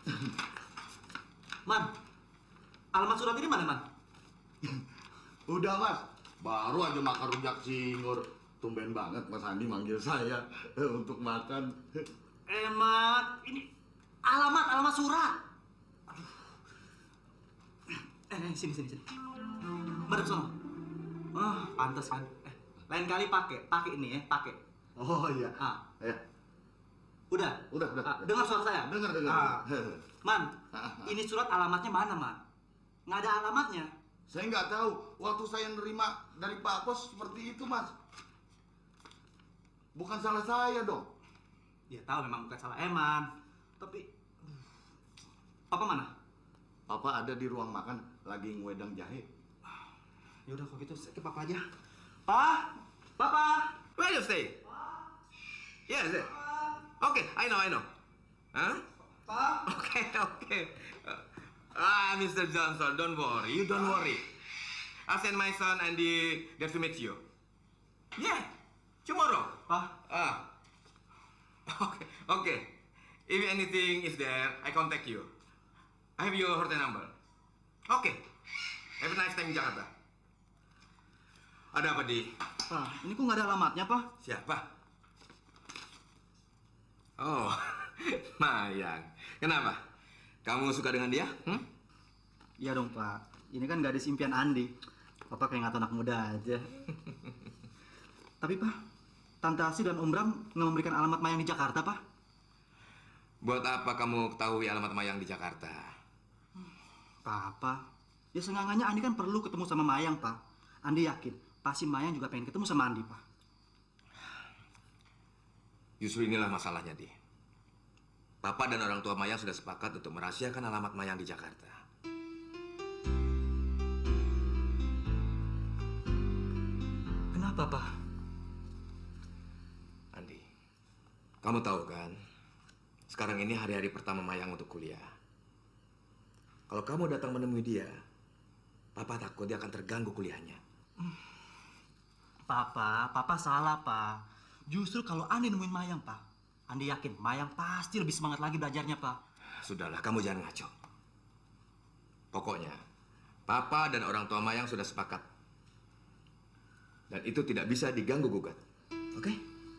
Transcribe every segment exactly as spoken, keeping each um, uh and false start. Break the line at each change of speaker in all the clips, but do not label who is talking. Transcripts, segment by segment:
Man, alamat surat ini mana, Man?
Udah, Mas. Baru aja makan rujak cingur. Tumben banget Mas Andi manggil saya untuk makan.
Emat, ini alamat, alamat surat. Aduh. Eh, eh, sini, sini, sini. Madep sono. Oh, pantas kan. Eh, lain kali pakai, pakai ini ya, pakai.
Oh iya.
Ah.
Ya.
Udah?
Udah, udah.
Ah, dengar suara saya?
Dengar, dengar.
Ah. Man, ini surat alamatnya mana, Man? Nggak ada alamatnya.
Saya nggak tahu. Waktu saya nerima dari Pak Pos seperti itu, Mas. Bukan salah saya dong.
Ya tahu memang bukan salah Eman. Tapi, Papa mana?
Papa ada di ruang makan, lagi ngewedang jahe.
Ya udah kalau gitu saya ke Papa aja. Pa, Papa.
Where you stay? Yes. Yeah, okay, I know, I know. Huh?
Pa.
Okay, okay. Uh, ah, Mister Johnson, don't worry. You don't worry. I'll send my son Andy there to meet you. Yeah, tomorrow.
Pa.
Ah. Okay, okay. If anything is there, I contact you. I have your hotel number. Okay. Have a nice time in Jakarta. Ada apa, Di?
Pa, ini kok nggak ada alamatnya, Pa?
Siapa? Oh, Mayang. Kenapa? Kamu suka dengan dia? Hmm?
Iya dong, Pak. Ini kan gadis impian Andi. Papa kayak ngatain anak muda aja. Tapi, Pak, Tante Asi dan Om Bram nggak memberikan alamat Mayang di Jakarta, Pak.
Buat apa kamu ketahui alamat Mayang di Jakarta?
Papa, ya seenggaknya Andi kan perlu ketemu sama Mayang, Pak. Andi yakin, pasti Mayang juga pengen ketemu sama Andi, Pak.
Justru inilah masalahnya, Di. Papa dan orang tua Mayang sudah sepakat untuk merahasiakan alamat Mayang di Jakarta.
Kenapa, Pak?
Andi, kamu tahu kan, sekarang ini hari-hari pertama Mayang untuk kuliah. Kalau kamu datang menemui dia, Papa takut dia akan terganggu kuliahnya.
Papa, Papa salah, Pak. Justru kalau Andi nemuin Mayang, Pak, Andi yakin Mayang pasti lebih semangat lagi belajarnya, Pak.
Sudahlah, kamu jangan ngaco. Pokoknya, Papa dan orang tua Mayang sudah sepakat. Dan itu tidak bisa diganggu-gugat. Oke?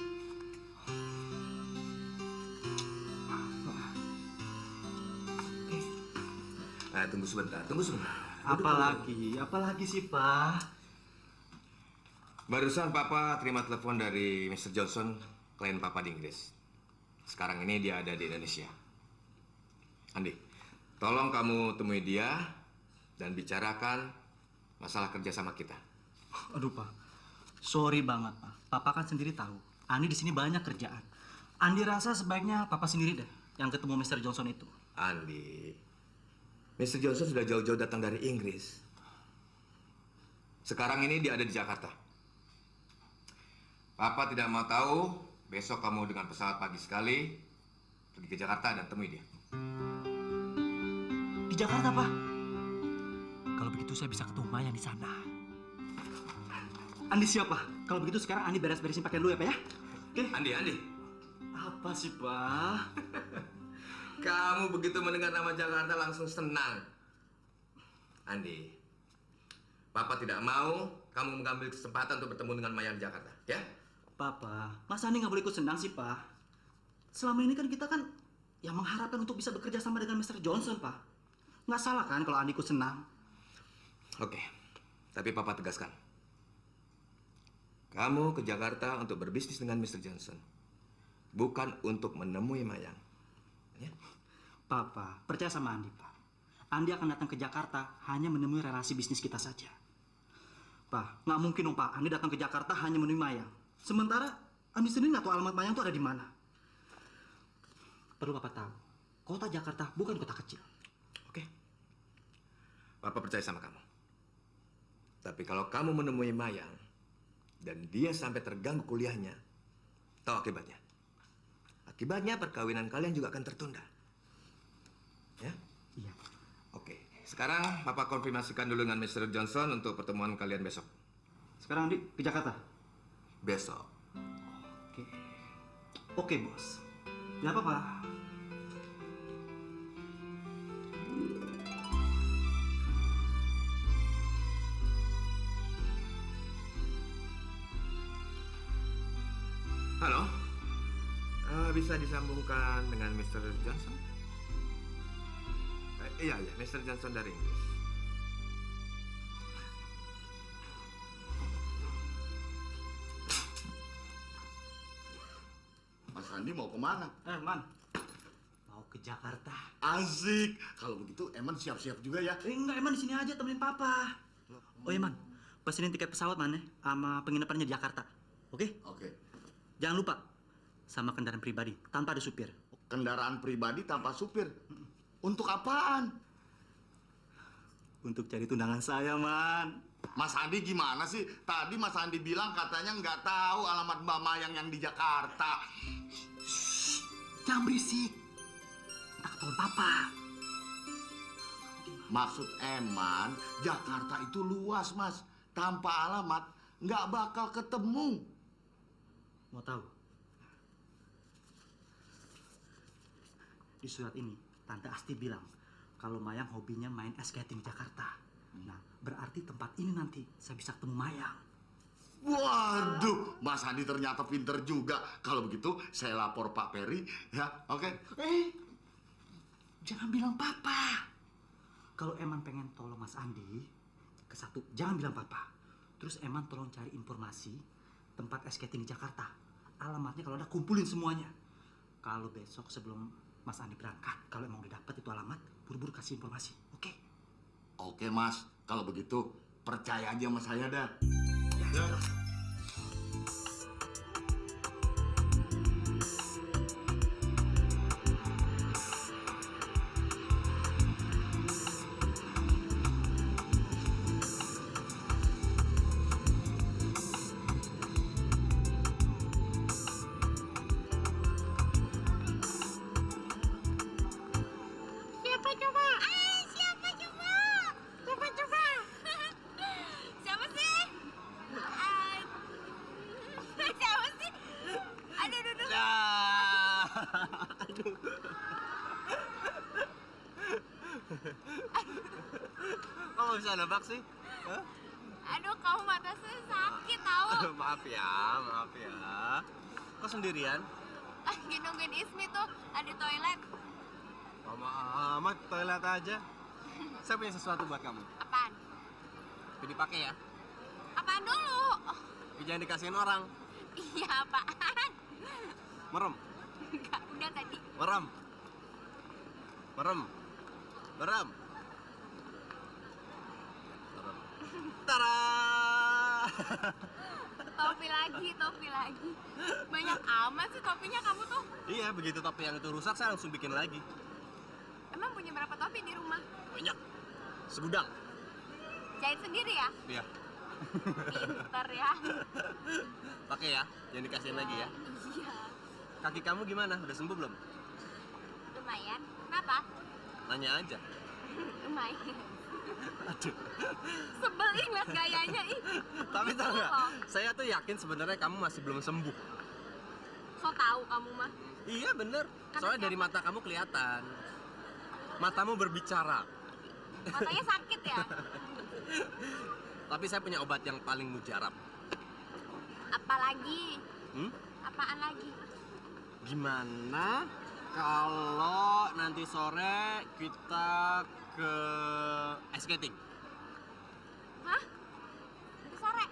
Nah, tunggu sebentar, tunggu sebentar.
Apalagi, apalagi sih, Pak?
Barusan Papa terima telepon dari Mister Johnson, klien Papa di Inggris. Sekarang ini dia ada di Indonesia. Andi, tolong kamu temui dia dan bicarakan masalah kerja sama kita.
Aduh, Pak. Sorry banget, Pak. Papa kan sendiri tahu. Andi di sini banyak kerjaan. Andi rasa sebaiknya Papa sendiri deh yang ketemu Mister Johnson itu.
Andi, Mister Johnson sudah jauh-jauh datang dari Inggris. Sekarang ini dia ada di Jakarta. Papa tidak mau tahu, besok kamu dengan pesawat pagi sekali pergi ke Jakarta dan temui dia.
Di Jakarta, Pak? Kalau begitu saya bisa ketemu Mayang di sana. Andi siapa? Kalau begitu sekarang Andi beres-beresin pakaian dulu ya, Pak ya? Oke?
Andi, Andi.
Apa sih, Pak?
Kamu begitu mendengar nama Jakarta langsung senang. Andi, Papa tidak mau kamu mengambil kesempatan untuk bertemu dengan Mayang di Jakarta, ya?
Papa, masa Andi nggak boleh ikut senang sih, Pak? Selama ini kan kita kan yang mengharapkan untuk bisa bekerja sama dengan Mister Johnson, Pak. Nggak salah kan kalau Andi ikut senang?
Oke, tapi Papa tegaskan. Kamu ke Jakarta untuk berbisnis dengan Mister Johnson. Bukan untuk menemui Mayang. Ya?
Papa, percaya sama Andi, Pak. Andi akan datang ke Jakarta hanya menemui relasi bisnis kita saja. Pak, nggak mungkin dong, Pak. Andi datang ke Jakarta hanya menemui Mayang. Sementara Andi sendiri nggak tahu alamat Mayang itu ada di mana. Perlu Papa tahu, kota Jakarta bukan kota kecil.
Oke. Papa percaya sama kamu. Tapi kalau kamu menemui Mayang dan dia sampai terganggu kuliahnya, tahu akibatnya? Akibatnya perkawinan kalian juga akan tertunda. Ya?
Iya.
Oke. Sekarang Papa konfirmasikan dulu dengan Mister Johnson untuk pertemuan kalian besok.
Sekarang Andi ke Jakarta?
Besok.
Oke. Oke, Bos. Ya, Papa.
Halo? Eh, bisa disambungkan dengan mister Johnson? Eh, iya, iya, mister Johnson dari Inggris.
Mas Andi mau kemana?
Eh, Man. Mau ke Jakarta.
Asik. Kalau begitu, Eman siap-siap juga ya.
Eh, enggak, Eman di sini aja temenin Papa. Oh, Eman. Pesenin tiket pesawat mana sama penginapannya di Jakarta. Oke?
Oke.
Jangan lupa sama kendaraan pribadi tanpa ada supir.
Kendaraan pribadi tanpa supir. Untuk apaan?
Untuk cari tunangan saya, Man.
Mas Andi gimana sih? Tadi Mas Andi bilang katanya nggak tahu alamat Mbak Mayang yang di Jakarta.
Jangan berisik. Tak ketahuan Papa.
Maksud Eman, Jakarta itu luas, Mas. Tanpa alamat, nggak bakal ketemu.
Mau tahu? Di surat ini, Tante Asti bilang kalau Mayang hobinya main ice skating di Jakarta. Nah, berarti tempat ini nanti saya bisa ketemu Mayang.
Waduh, Mas Andi ternyata pinter juga. Kalau begitu, saya lapor Pak Peri, ya, oke?
Eh, jangan bilang Papa. Kalau Eman pengen tolong Mas Andi, ke satu, jangan bilang Papa. Terus Eman tolong cari informasi tempat ice skating di Jakarta. Alamatnya kalau ada kumpulin semuanya. Kalau besok sebelum Mas Andi berangkat, kalau emang udah dapat itu alamat, buru-buru kasih informasi, oke?
Oke, Mas. Kalau begitu, percaya aja sama saya dah.
Ya,
Siapa coba? Ah, siapa coba? Coba coba. Siapa sih? Ah, siapa sih? Aduh, aduh, aduh.
aduh.
Kok bisa nebak sih? Hah?
Aduh, kamu mata saya sakit tahu.
Maaf ya, maaf ya. Kok sendirian?
Ah, nungguin Ismi tuh ada toilet.
Lama amat, toilet aja. Saya punya sesuatu buat kamu.
Apaan?
Tapi dipakai ya.
Apaan dulu? Oh,
Tapi jangan dikasihin orang.
iya apaan?
Merem,
Enggak, udah tadi.
merem. Merem. Merem. Merem. Tara!
Topi lagi, topi lagi. Banyak amat sih topinya kamu tuh.
Iya, begitu topi yang itu rusak, saya langsung bikin lagi.
Emang punya berapa topi di rumah?
Banyak. Segudang.
Jahit sendiri ya?
Iya.
Pinter ya.
Pakai ya, jangan dikasihin lagi ya.
Iya.
Kaki kamu gimana? Udah sembuh belum?
Lumayan. Kenapa?
Nanya aja.
Lumayan.
Aduh.
Sebel ih ngeliat gayanya ih.
Tapi tau nggak?
Oh.
Saya tuh yakin sebenarnya kamu masih belum sembuh.
So tahu kamu mah.
Iya bener.
Karena
Soalnya dari
siapa?
mata kamu kelihatan. Matamu berbicara.
Matanya sakit ya?
Tapi saya punya obat yang paling mujarab.
Apalagi?
Hmm?
Apaan lagi?
Gimana kalau nanti sore kita ke ice skating?
Hah? Nanti sore?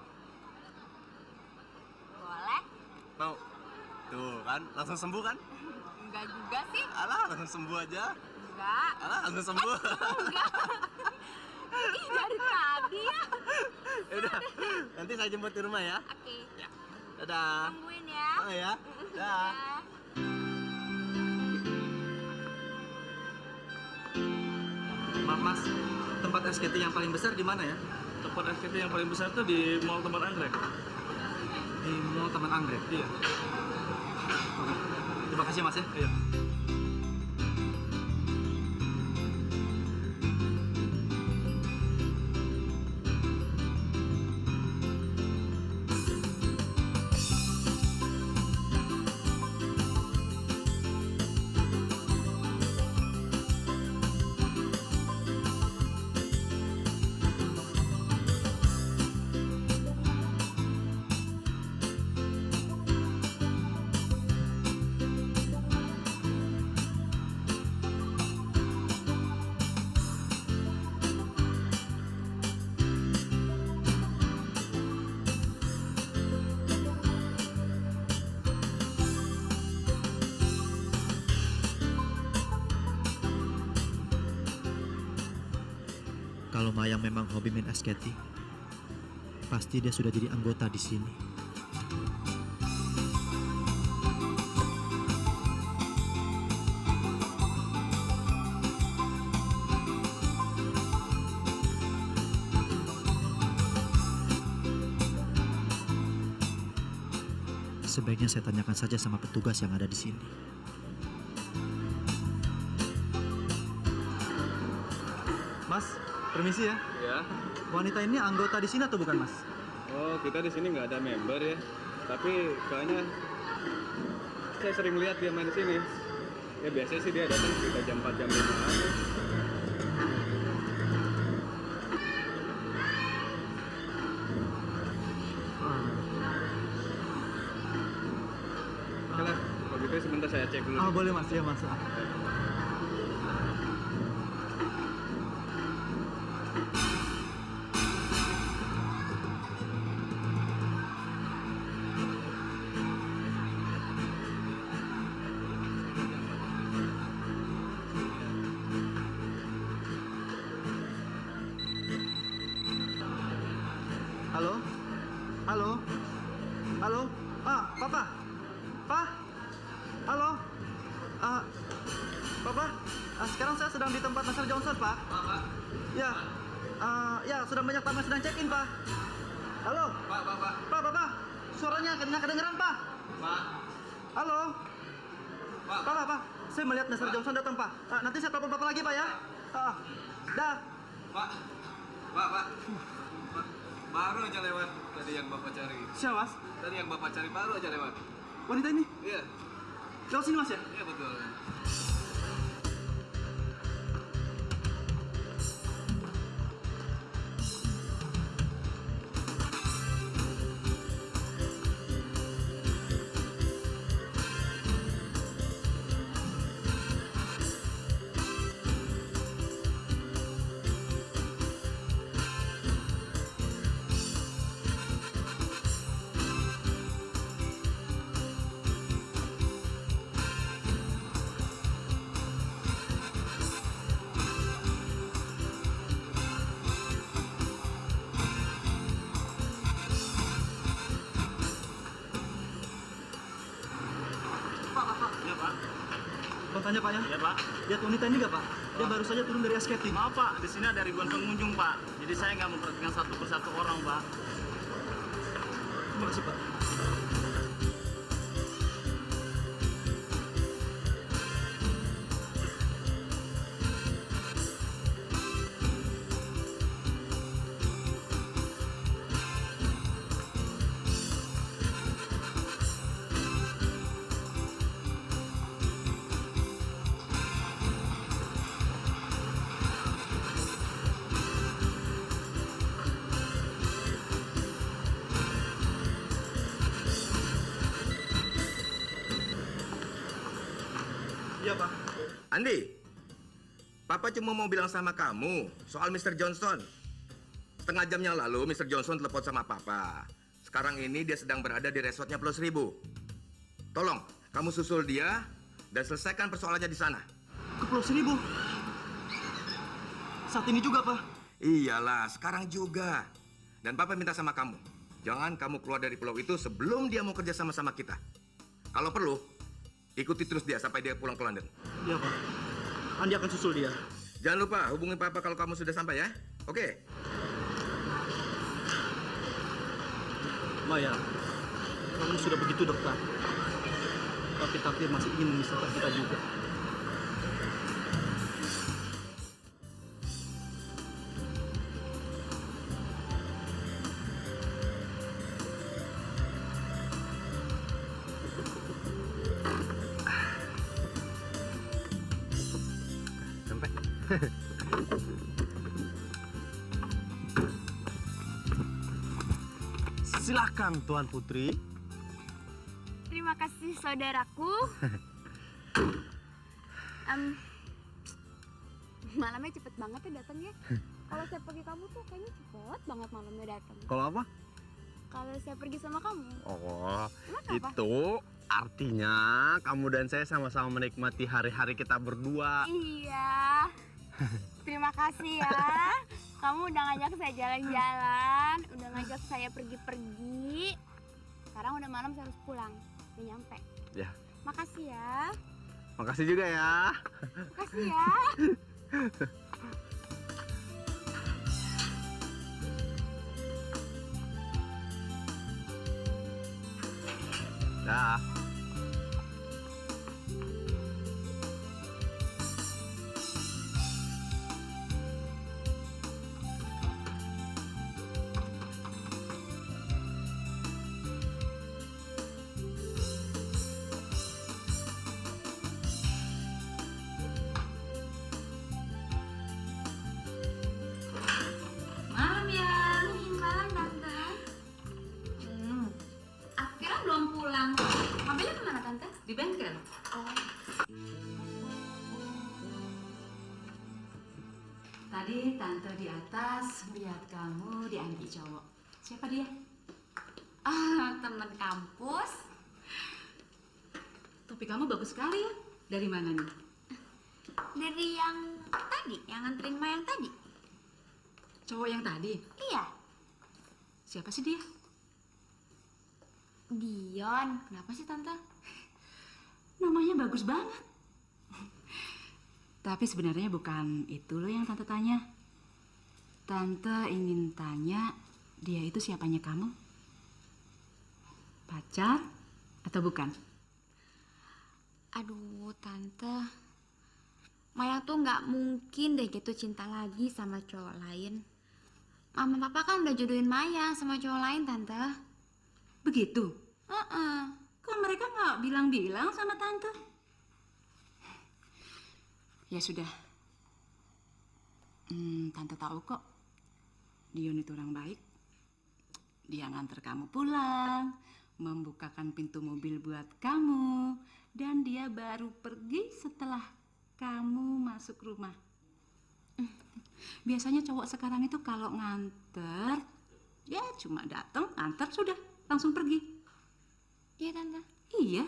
Boleh?
Mau? Tuh kan, langsung sembuh kan?
Enggak juga sih.
Alah, langsung sembuh aja.
Enggak.
Alah, langsung sembuh.
Enggak. Ih dari tadi ya.
Yaudah, nanti saya jemput di rumah ya.
Oke.
Ya. Dadah.
Tungguin ya.
Oh ya. Dah.
Ya.
Maaf Mas, tempat ice skating yang paling besar di mana ya?
Tempat ice skating yang paling besar tuh di Mall Taman Anggrek.
Di Mall Taman Anggrek.
Iya.
Oke. Terima kasih Mas ya.
Iya.
Kalau Mayang memang hobi main ice skating, pasti dia sudah jadi anggota di sini. Sebaiknya saya tanyakan saja sama petugas yang ada di sini. Mas, permisi ya.
Ya.
Wanita ini anggota di sini atau bukan, Mas?
Oh, kita di sini nggak ada member ya. Tapi kayaknya saya sering lihat dia main di sini. Ya biasanya sih dia datang sekitar jam empat jam lima aja. Oke lah, kalau gitu sebentar saya cek dulu.
Ah, boleh Mas, ya Mas. Ah. Halo? Halo? Halo? Ah, Papa? Pa? Halo? Ah, Papa? Ah, sekarang saya sedang di tempat Mister Johnson, Pak. Papa? Ya. Ah, ya, sudah banyak tamu yang sedang check-in, Pak. Halo?
Pak, Pak, Pak.
Pak, Papa? Suaranya nggak kedengeran, Pak.
Pak.
Halo?
Pak.
Pak, Pak, Pak. Saya melihat Mister Johnson datang, Pak. Ah, nanti saya telepon Papa lagi, Pak, ya. Ah, dah.
Pak. Pak, Pak. Pak. Baru aja lewat tadi yang Bapak cari.
Siapa, Mas?
Tadi yang Bapak cari baru aja lewat.
Wanita ini?
Iya.
Lewat sini, Mas, ya?
Iya betul.
Bang tanya, Pak, ya?
Iya, Pak.
Lihat wanita ini nggak, Pak? Dia baru saja turun dari ice skating.
Maaf, Pak. Di sini ada ribuan pengunjung, Pak. Jadi saya nggak memperhatikan satu persatu orang, Pak.
Terima kasih, Pak. Iya, Pak.
Andi, Papa cuma mau bilang sama kamu soal Mister Johnson. Setengah jam yang lalu, Mister Johnson telepon sama Papa. Sekarang ini dia sedang berada di resortnya Pulau Seribu. Tolong, kamu susul dia dan selesaikan persoalannya di sana.
Ke Pulau Seribu? Saat ini juga, Pak?
Iyalah, sekarang juga. Dan Papa minta sama kamu, jangan kamu keluar dari pulau itu sebelum dia mau kerja sama-sama kita. Kalau perlu, ikuti terus dia sampai dia pulang ke London.
Iya, Pak. Andi akan susul dia.
Jangan lupa hubungi Papa kalau kamu sudah sampai ya. Oke?
Maya, kamu sudah begitu dekat. Tapi takdir masih ingin memisahkan kita juga.
Silakan Tuan Putri.
Terima kasih saudaraku. Em, malamnya cepet banget ya datangnya. Kalau saya pergi kamu tuh kayaknya cepet banget malamnya datang.
Kalau apa?
Kalau saya pergi sama kamu.
Oh,
Emang apa?
itu artinya kamu dan saya sama-sama menikmati hari-hari kita berdua.
Iya. Terima kasih ya. Kamu udah ngajak saya jalan-jalan, udah ngajak saya pergi-pergi. Sekarang udah malam, saya harus pulang. Udah nyampe.
Ya.
Makasih ya.
Makasih juga ya.
Makasih ya.
Dah.
Malam ya.
Malam, Tante.
Hmm. Akhirnya belum pulang. Mobilnya kemana, Tante? Di bengkel. Oh. Tadi Tante di atas lihat kamu diambil cowok. Siapa dia? Ah, teman kampus. Topi kamu bagus sekali ya. Dari mana nih?
Dari yang tadi, yang nganterin Mayang tadi.
Cowok yang tadi.
Iya,
Siapa sih dia?
Dion.
Kenapa sih Tante? Namanya bagus banget. Tapi sebenarnya bukan itu loh yang Tante tanya. Tante ingin tanya, dia itu siapanya kamu? Pacar atau bukan?
Aduh, Tante. Mayang tuh nggak mungkin deh gitu cinta lagi sama cowok lain. Mama Papa kan udah jodohin Mayang sama cowok lain, Tante.
Begitu?
Heeh.
Kok mereka nggak bilang-bilang sama Tante? Ya sudah. Hmm, Tante tahu kok. Dion itu orang baik. Dia nganter kamu pulang, membukakan pintu mobil buat kamu, dan dia baru pergi setelah kamu masuk rumah. Biasanya cowok sekarang itu kalau nganter, ya cuma datang, nganter sudah, langsung pergi.
Iya, Tante.
Iya.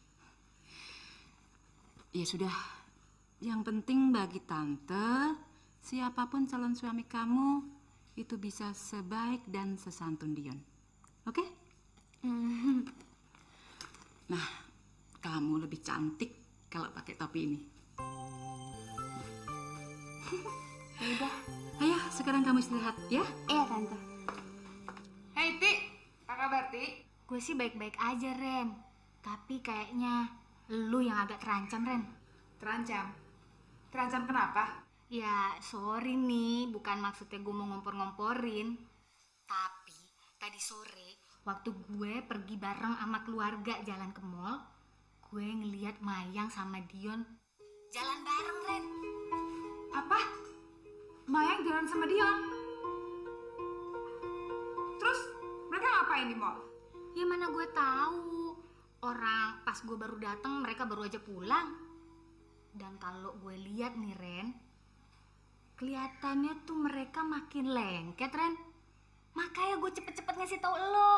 Ya sudah, yang penting bagi Tante, siapapun calon suami kamu, itu bisa sebaik dan sesantun Dion. Oke?
Hmm.
Nah, kamu lebih cantik kalau pakai topi ini.
Ya udah.
Ayo, sekarang kamu istirahat ya.
Iya, Tante.
Hei Ti, apa kabar Ti?
Gue sih baik-baik aja, Ren. Tapi kayaknya lu yang agak terancam, Ren.
Terancam? Terancam kenapa?
Ya, sorry nih, bukan maksudnya gue mau ngompor-ngomporin. Tapi tadi sore, waktu gue pergi bareng sama keluarga jalan ke mall, gue ngeliat Mayang sama Dion jalan bareng, Ren.
Apa? Mayang jalan sama Dion? Terus mereka ngapain di mall?
Ya mana gue tahu. Orang pas gue baru datang mereka baru aja pulang. Dan kalau gue lihat nih, Ren, kelihatannya tuh mereka makin lengket, Ren. Makanya gue cepet-cepet ngasih tau lo.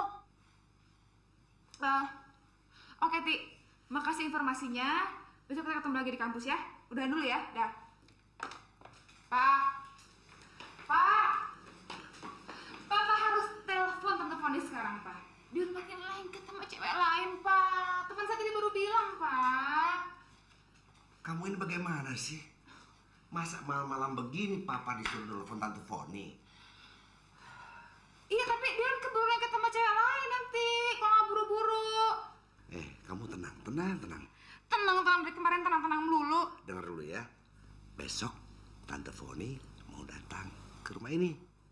Uh, Oke Ti, makasih informasinya. Besok kita ketemu lagi di kampus ya. Udah dulu ya, dah. Pak, Pak, Papa harus telepon Tante Fondi sekarang, Pak. Dia makin lengket sama cewek lain, Pak. Teman saya tadi baru bilang, Pak.
Kamu ini bagaimana sih? Masa malam-malam begini Papa disuruh telepon Tante Foni?
Iya, tapi dia keburu lengket sama cewek lain nanti. Kalau nggak buru-buru.
Eh, kamu tenang, tenang, tenang.
Tenang, tenang. Dari kemarin tenang-tenang melulu.
Dengar dulu ya. Besok Tante Foni mau datang ke rumah ini.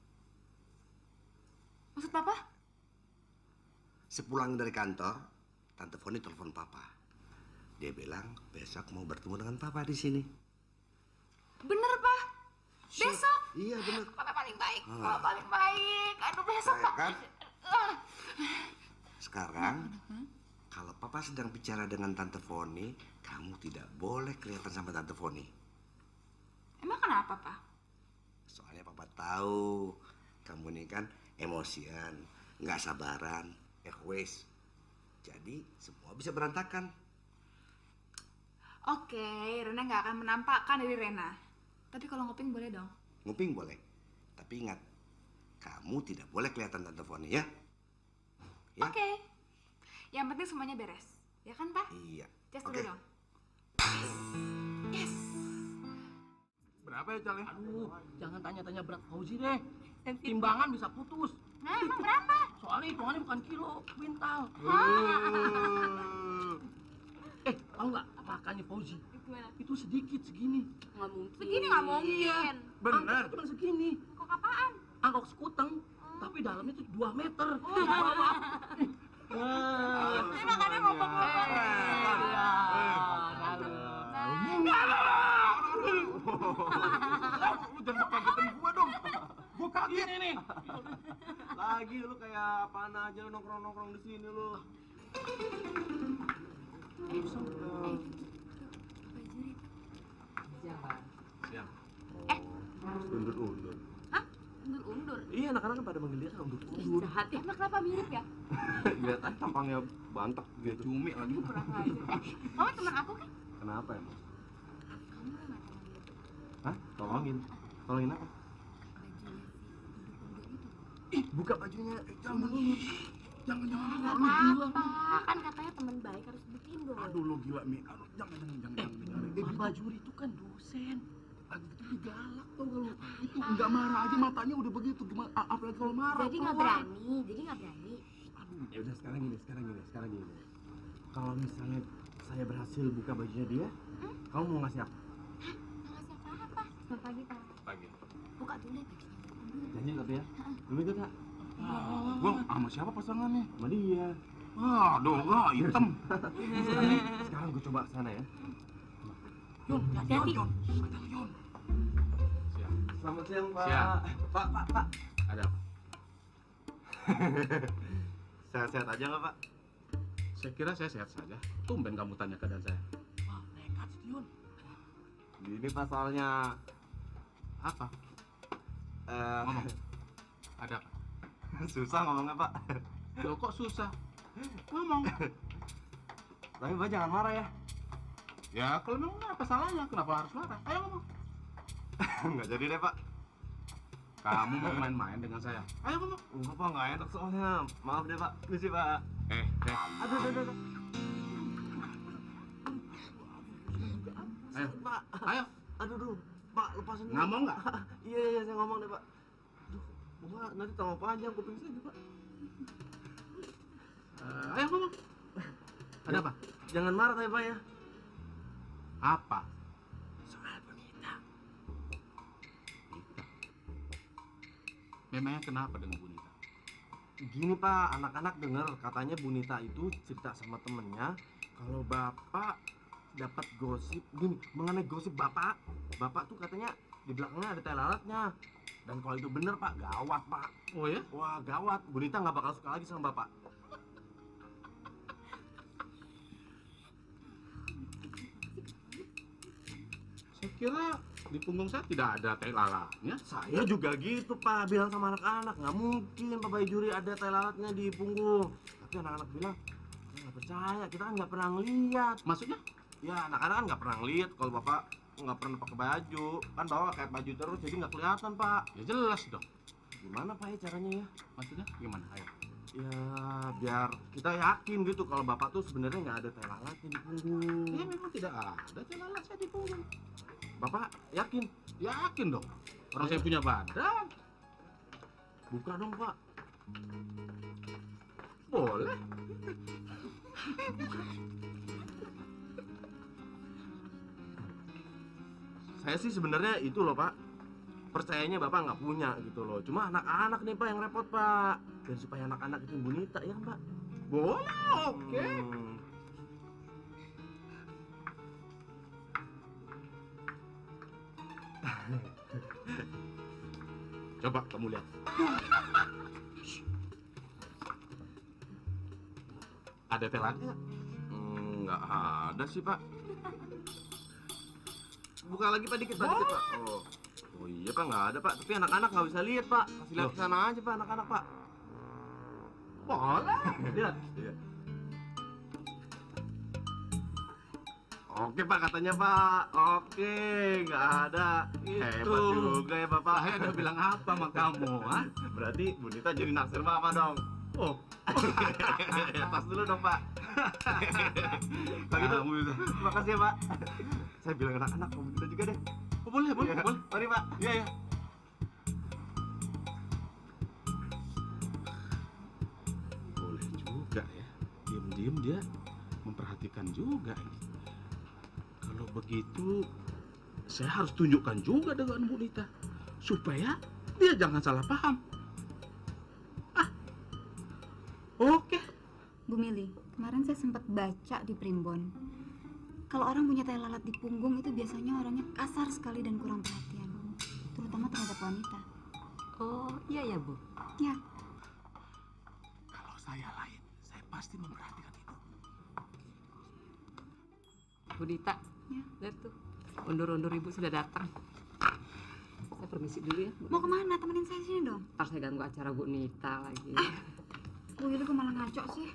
Maksud Papa?
Sepulang dari kantor, Tante Foni telepon Papa. Dia bilang besok mau bertemu dengan Papa di sini.
Bener, Pak. Besok?
Iya, bener.
Papa paling baik.
Ah.
Papa paling baik. Aduh, besok,
Saya
Pak.
kan?
Ah.
Sekarang, kalau Papa sedang bicara dengan Tante Foni, kamu tidak boleh kelihatan sama Tante Foni.
Emang kenapa, Pak?
Soalnya Papa tahu kamu ini kan emosian, nggak sabaran, egois. Jadi semua bisa berantakan.
Oke, Rena nggak akan menampakkan diri Rena. Tapi kalau ngoping boleh dong.
Nguping boleh. Tapi ingat, kamu tidak boleh kelihatan Tante Foni ya. Ya?
Oke. Yang penting semuanya beres. Ya kan, Pak?
Iya.
Tes
Oke.
dulu dong. Yes.
Berapa ya, Cal?
Aduh, jangan tanya-tanya berat Fauzi deh. Timbangan bisa putus.
Nah, emang berapa?
Soalnya hitungannya bukan kilo, kuintal. Eh, tahu nggak makanya Fauzi?
Gimana?
Itu sedikit segini.
Nggak mungkin.
Segini nggak mungkin.
Bener. Cuma segini.
Kok apaan?
Angkok sekuteng. Tapi dalamnya tuh dua meter.
Ini makanya ngomong-ngomong.
Lu jangan kagetin gua dong. Gua kaget ini. Lagi lu kayak apaan aja lu nongkrong-nongkrong di sini lu. Siang.
Eh.
Undur-undur.
Hah? Undur-undur?
Iya, anak-anak kan pada manggil dia kan undur-undur.
Jahat ya. Emang kenapa mirip ya?
Lihat aja tampangnya bantak gitu. Cumi lagi.
Kurang aja. Eh, kamu teman aku kan?
Kenapa emang?
Kamu kan teman gitu.
Hah? Tolongin. Tolongin apa? Ih, buka bajunya. Eh, jangan dulu. Jangan, jangan, jangan. Lu gila.
Apa? Kan katanya teman baik harus bikin dong.
Aduh, lu gila, Mi. Aduh, jangan, jangan, jangan, jangan. jangan. Eh,
Pak Juri itu kan dosen.
lagi itu dia galak tau gak lu? Itu nggak marah aja matanya udah begitu. Gimana? A- Apalagi kalau marah.
Jadi nggak
keluar.
berani, jadi nggak berani.
Aduh, ya udah sekarang gini, sekarang gini, sekarang gini. Kalau misalnya saya berhasil buka bajunya dia,
Hmm?
kamu mau ngasih apa?
Nggak siapa apa. Selamat pagi, Pak.
Pagi.
Buka dulu ya bajunya.
Janji tapi ya. Dulu itu kak. Gua sama siapa pasangannya? Sama dia. Aduh, enggak hitam. sekarang, sekarang gue coba ke sana ya.
Yon,
Hati-hati.
Yon, Yon. Siang. Selamat siang, Pak. Siang. Pak, Pak, Pak. Ada apa? Sehat-sehat aja nggak, Pak?
Saya kira saya sehat saja. Tumben kamu tanya keadaan saya.
Wah, nekat sih Yon.
Ini pasalnya
Apa?
eh
Ngomong. Ada apa?
susah ngomongnya, Pak.
Loh, kok susah? Ngomong.
Tapi Pak jangan marah ya.
Ya, kalau memang apa salahnya? Kenapa harus marah? Ayo ngomong.
Nggak jadi deh, Pak.
Kamu mau main-main dengan saya? Ayo ngomong.
Enggak, Pak, nggak enak soalnya. Maaf deh, Pak. Misi, Pak.
Eh, eh.
Aduh, aduh, aduh.
Ayo.
Pak.
Ayo.
Aduh, aduh. Pak, lepasin dulu.
Ngomong nggak?
Iya, iya, saya ngomong deh, Pak. Aduh, Pak, nanti tambah panjang kuping saya, Pak.
Eh, ayo ngomong. Ada apa?
Jangan marah, tapi, Pak, ya.
Apa?
Soal Bunita.
Memangnya kenapa dengan Bu Nita?
Gini, Pak, anak-anak dengar katanya Bunita itu cerita sama temennya kalau Bapak dapat gosip gini mengenai gosip Bapak. Bapak tuh katanya di belakangnya ada tai lalatnya. Dan kalau itu bener, Pak, gawat, Pak.
Oh ya?
Wah, gawat. Bunita nggak bakal suka lagi sama Bapak.
Saya kira di punggung saya tidak ada tai lalatnya.
Saya juga gitu, Pak, bilang sama anak-anak. Nggak mungkin Pak Bayi Juri ada tai lalatnya di punggung. Tapi anak-anak bilang, saya nggak percaya, kita kan nggak pernah ngeliat.
Maksudnya?
Ya, anak-anak kan nggak pernah ngeliat kalau Bapak nggak pernah pakai baju. Kan bawa kayak baju terus, jadi nggak kelihatan, Pak.
Ya jelas dong.
Gimana, Pak, ya caranya ya?
Maksudnya gimana? Ayo.
Ya, biar kita yakin gitu kalau Bapak tuh sebenarnya nggak ada tai lalatnya di punggung.
Ya memang tidak ada tai lalat saya di punggung.
Bapak yakin?
Yakin dong. Orang saya punya badan.
Buka dong, Pak.
Boleh.
Saya sih sebenarnya itu loh, Pak. Percayanya Bapak nggak punya gitu loh. Cuma anak-anak nih, Pak, yang repot, Pak. Dan supaya anak-anak itu Bunita, ya kan, Pak?
Boleh, oke.
Hmm.
Coba kamu lihat. Ada tai lalat nggak?
Hmm, nggak ada sih, Pak. Buka lagi, Pak, dikit, Pak, dikit, Pak. Oh. Oh iya, Pak, nggak ada, Pak. Tapi anak-anak nggak bisa lihat, Pak. Kasih lihat
Loh.
ke sana aja, Pak, anak-anak, Pak.
Boleh. Lihat.
Iya. Oke Pak katanya Pak. Oke, nggak ada. Hebat juga ya Bapak.
Saya udah bilang apa sama kamu, ha?
Berarti Bunita jadi naksir Mama dong. Oh. Tas dulu dong Pak. Kalau gitu, makasih ya Pak. Saya bilang anak-anak ke Bunita juga deh.
Oh, boleh, boleh,
Iya.
boleh.
Mari Pak.
Iya, iya. Boleh juga ya. Diam-diam dia memperhatikan juga ini. Kalau begitu, saya harus tunjukkan juga dengan Bunita supaya dia jangan salah paham. Ah, oke.
Bu Mili, kemarin saya sempat baca di Primbon. Kalau orang punya tai lalat di punggung itu biasanya orangnya kasar sekali dan kurang perhatian, terutama terhadap wanita.
Oh, iya ya, Bu.
Ya.
Kalau saya lain, saya pasti memperhatikan itu.
Bu Dita,
Ya.
lihat tuh. Undur-undur ibu sudah datang. Saya permisi dulu ya, Bu.
Mau kemana? Temenin saya sini dong.
Ntar saya ganggu acara Bu Nita lagi.
Bu Mili kok malah ngaco sih?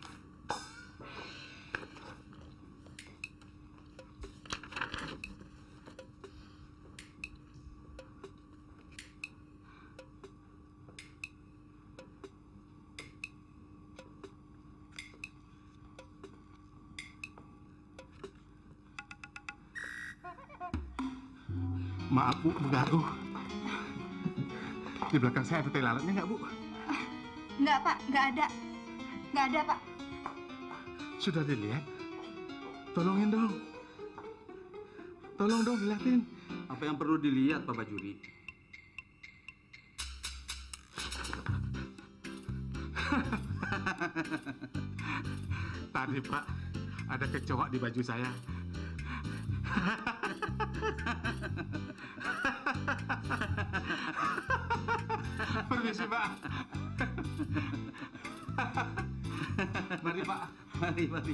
Maaf Bu, mengganggu. Di belakang saya ada tai lalatnya nggak Bu?
Enggak Pak, enggak ada. Enggak ada Pak.
Sudah dilihat? Tolongin dong. Tolong dong dilihatin.
Apa yang perlu dilihat, Pak Bajuri?
Tadi Pak, ada kecoa di baju saya. Permisi Pak. Mari Pak.
Mari, mari.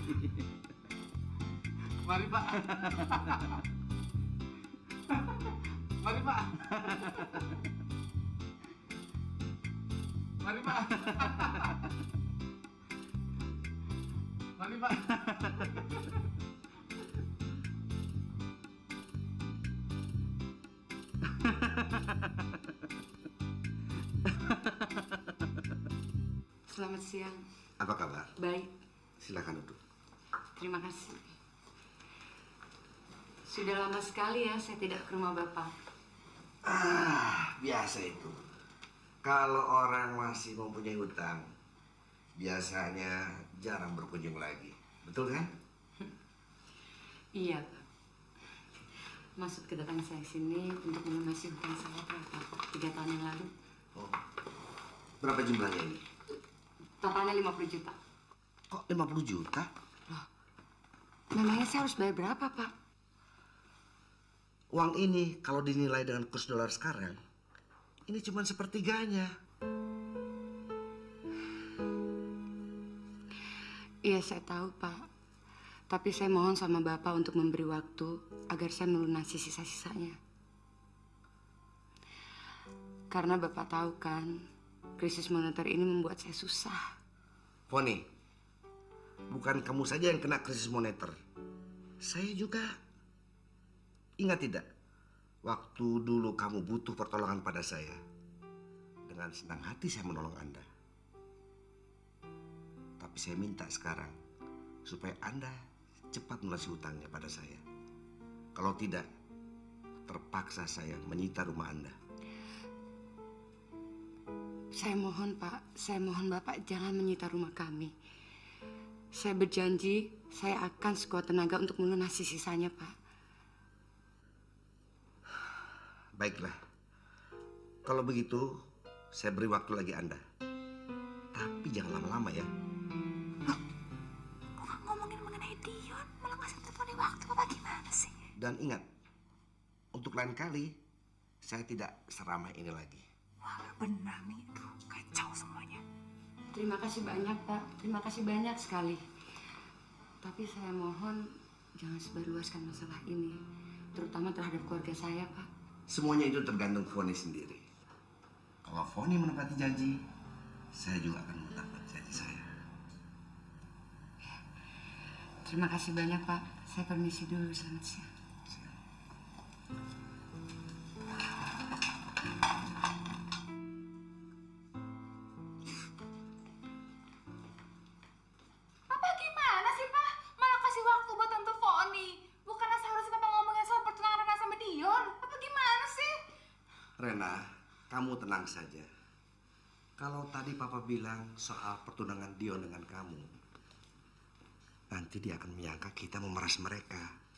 Mari Pak. Mari Pak. Mari Pak. Mari Pak.
Selamat siang.
Apa kabar?
Baik,
Silakan duduk.
terima kasih. Sudah lama sekali ya saya tidak ke rumah Bapak.
Ah, biasa itu. Kalau orang masih mempunyai hutang, biasanya jarang berkunjung lagi. Betul kan?
Iya, Pak. Maksud kedatangan saya sini untuk melunasi hutang saya berapa? Tiga tahun yang lalu.
Oh. Berapa jumlahnya ini?
Totalnya lima puluh juta.
Kok lima puluh juta?
Memangnya saya harus bayar berapa, Pak?
Uang ini kalau dinilai dengan kurs dolar sekarang, ini cuma sepertiganya.
Iya, saya tahu, Pak. Tapi saya mohon sama Bapak untuk memberi waktu agar saya melunasi sisa-sisanya. Karena Bapak tahu kan, krisis moneter ini membuat saya susah.
Foni, bukan kamu saja yang kena krisis moneter. Saya juga. Ingat tidak? Waktu dulu kamu butuh pertolongan pada saya. Dengan senang hati saya menolong Anda. Tapi saya minta sekarang supaya Anda cepat melunasi hutangnya pada saya. Kalau tidak, terpaksa saya menyita rumah Anda.
Saya mohon, Pak. Saya mohon Bapak jangan menyita rumah kami. Saya berjanji saya akan sekuat tenaga untuk melunasi sisanya, Pak.
Baiklah. Kalau begitu, saya beri waktu lagi Anda. Tapi jangan lama-lama ya.
Bukan ngomongin mengenai Dion, malah ngasih teleponin waktu. Bapak gimana sih?
Dan ingat, untuk lain kali, saya tidak seramai ini lagi.
Wah, gak benar nih. Aduh, kacau semuanya.
Terima kasih banyak, Pak. Terima kasih banyak sekali. Tapi saya mohon jangan sebarluaskan masalah ini, terutama terhadap keluarga saya, Pak.
Semuanya itu tergantung Foni sendiri. Kalau Foni menepati janji, saya juga akan menepati janji saya.
Terima kasih banyak, Pak. Saya permisi dulu, selamat siang.
Papa gimana sih, Pak? Malah kasih waktu buat Tante Foni. Bukannya seharusnya Papa ngomongin soal pertunangan Rena sama Dion. Papa gimana sih?
Rena, kamu tenang saja. Kalau tadi Papa bilang soal pertunangan Dion dengan kamu, nanti dia akan menyangka kita memeras mereka.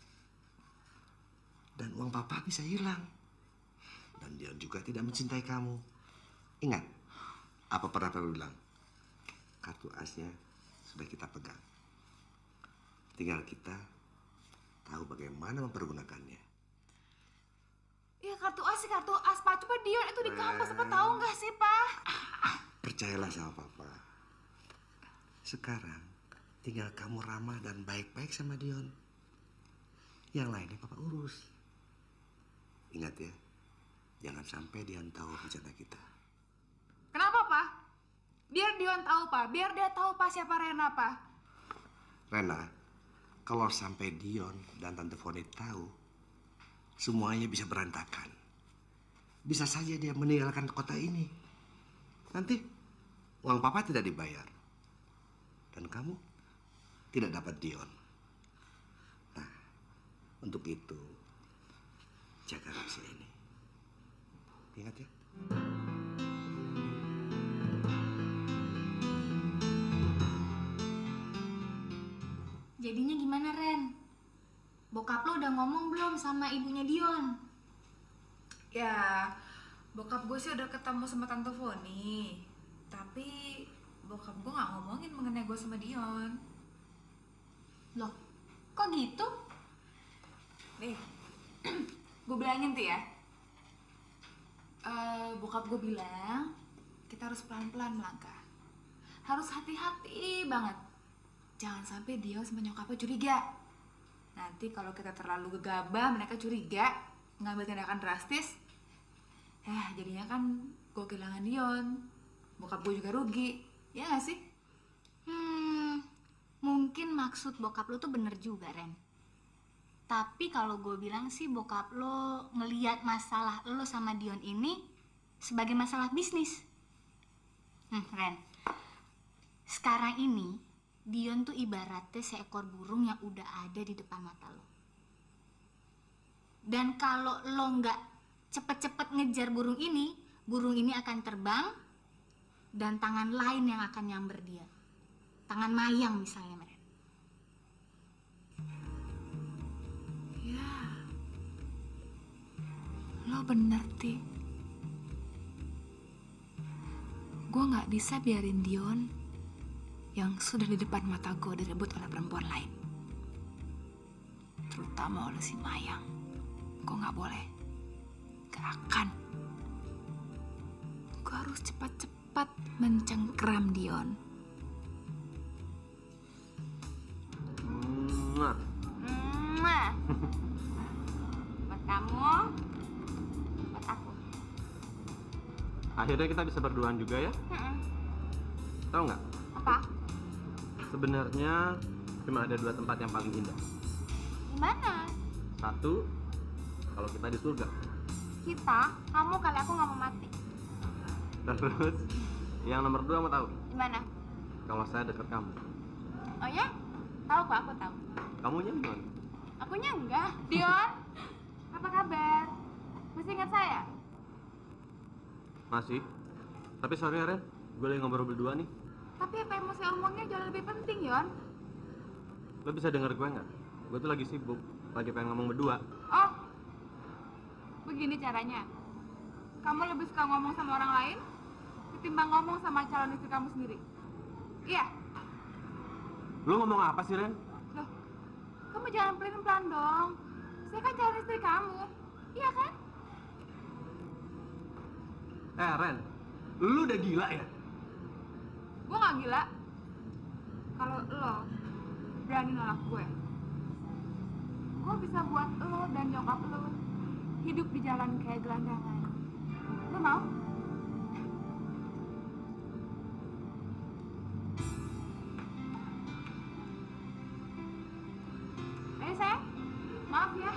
Dan uang Papa bisa hilang. Dan Dion juga tidak mencintai kamu. Ingat, apa pernah Papa bilang? Kartu asnya sudah kita pegang. Tinggal kita tahu bagaimana mempergunakannya.
Ya kartu as sih kartu as, Pak. Coba Dion itu di kampus, Papa tahu nggak sih, Pak?
Percayalah sama Papa. Sekarang tinggal kamu ramah dan baik-baik sama Dion. Yang lainnya Papa urus. Ingat ya, jangan sampai Dion tahu rencana kita.
Kenapa, Pak? Biar Dion tahu, Pak. Biar dia tahu, Pak, siapa Rena, Pak.
Rena, kalau sampai Dion dan Tante Foni tahu, semuanya bisa berantakan. Bisa saja dia meninggalkan kota ini. Nanti uang Papa tidak dibayar. Dan kamu tidak dapat Dion. Nah, untuk itu, jaga rahasia ini. Ingat ya.
Jadinya gimana, Ren? Bokap lo udah ngomong belum sama ibunya Dion?
Ya, bokap gue sih udah ketemu sama Tante Foni. Tapi bokap gue nggak ngomongin mengenai gue sama Dion.
Loh, kok gitu?
Nih, gue bilangin tuh ya. Eh, bokap gue bilang kita harus pelan-pelan melangkah. Harus hati-hati banget. Jangan sampai Dion sama nyokapnya curiga. Nanti kalau kita terlalu gegabah, mereka curiga, ngambil tindakan drastis. Eh, jadinya kan gue kehilangan Dion. Bokap gue juga rugi. Ya gak sih?
Hmm, mungkin maksud bokap lo tuh bener juga, Ren. Tapi kalau gue bilang sih bokap lo ngeliat masalah lo sama Dion ini sebagai masalah bisnis. Hmm, Ren. Sekarang ini Dion tuh ibaratnya seekor burung yang udah ada di depan mata lo. Dan kalau lo nggak cepet-cepet ngejar burung ini, burung ini akan terbang dan tangan lain yang akan nyamber dia. Tangan mayang misalnya, Meren.
Ya, lo bener, Ti. Gue nggak bisa biarin Dion yang sudah di depan mata gue direbut oleh perempuan lain. Terutama oleh si Mayang. Gue gak boleh. Gak akan. Gue harus cepat-cepat mencengkram Dion.
Mwah.
Mwah. Buat kamu, buat aku.
Akhirnya kita bisa berduaan juga ya?
Mm-mm.
Tahu nggak?
Apa?
Sebenarnya cuma ada dua tempat yang paling indah.
Gimana?
Satu, kalau kita di surga.
Kita, kamu kali aku nggak mau mati.
Terus, yang nomor dua mau tahu?
Gimana?
Kalau saya dekat kamu.
Oh ya? Tahu kok, aku tahu.
Kamunya gimana?
Akunya enggak. Dion, apa kabar? Masih ingat saya?
Masih. Tapi sorry ya, Ren. Gue lagi ngobrol berdua nih.
Tapi apa yang mau saya omongnya jauh lebih penting, Yon.
Lo bisa denger gue nggak? Gue tuh lagi sibuk. Lagi pengen ngomong berdua.
Oh, begini caranya. Kamu lebih suka ngomong sama orang lain ketimbang ngomong sama calon istri kamu sendiri. Iya.
Lo ngomong apa sih, Ren?
Loh, kamu jangan pelin-pelan dong. Saya kan calon istri kamu. Iya kan?
Eh, Ren. Lu udah gila ya?
Gue gak gila. Kalau lo berani nolak gue, gue bisa buat lo dan nyokap lo hidup di jalan kayak gelandangan. Lo mau? Ayo sayang. Maaf ya.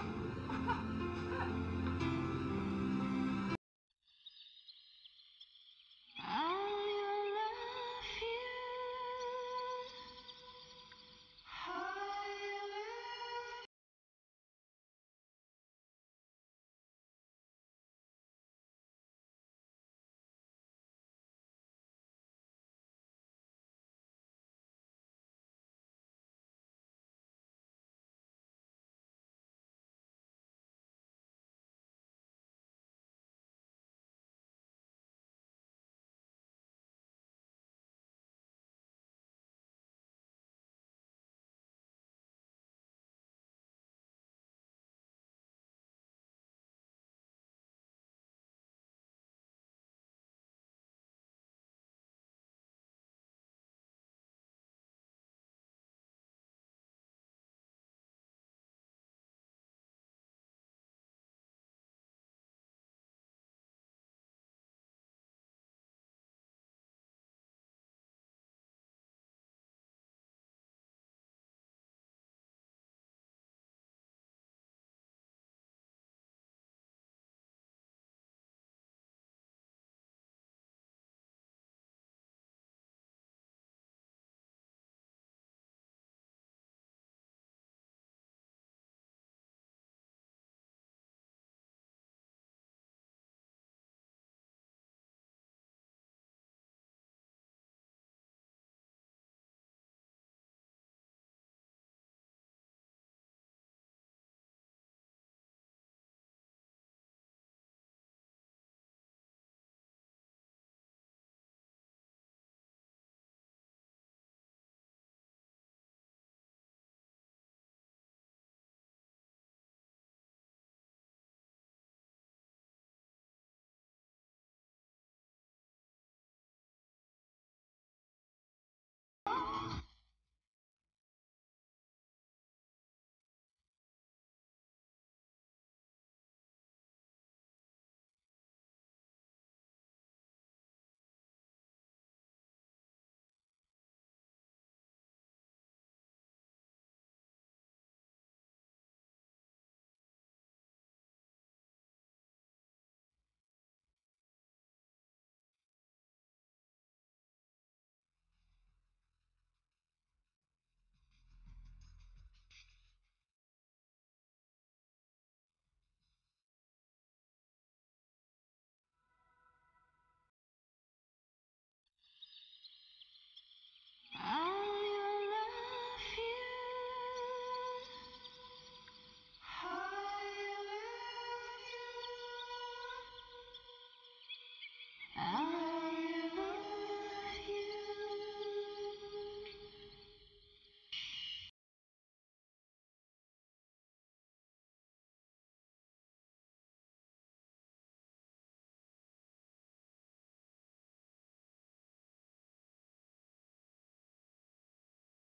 I